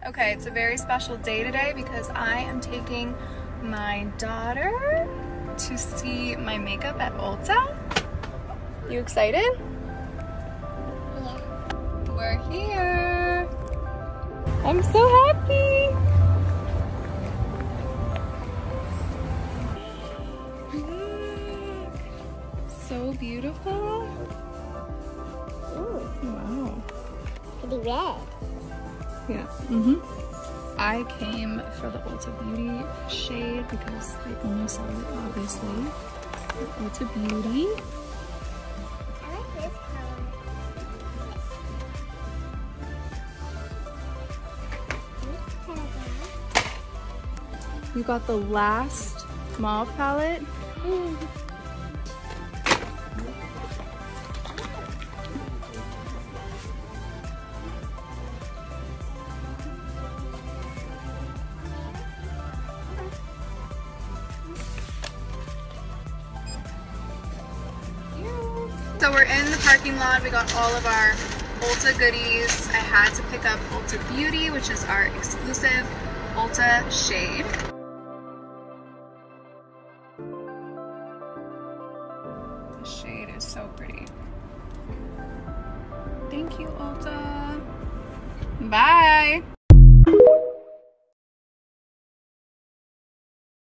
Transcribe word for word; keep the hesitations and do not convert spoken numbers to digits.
Okay, it's a very special day today because I am taking my daughter to see my makeup at Ulta. You excited? Yeah. We're here. I'm so happy. Look. So beautiful. Ooh, Wow. pretty red. Yeah. Mm-hmm. I came for the Ulta Beauty shade because they only sell it, obviously. Ulta Beauty. I like this color. This color. You got the last mauve palette. Mm. So we're in the parking lot. We got all of our Ulta goodies. I had to pick up Ulta Beauty, which is our exclusive Ulta shade. The shade is so pretty. Thank you, Ulta. Bye.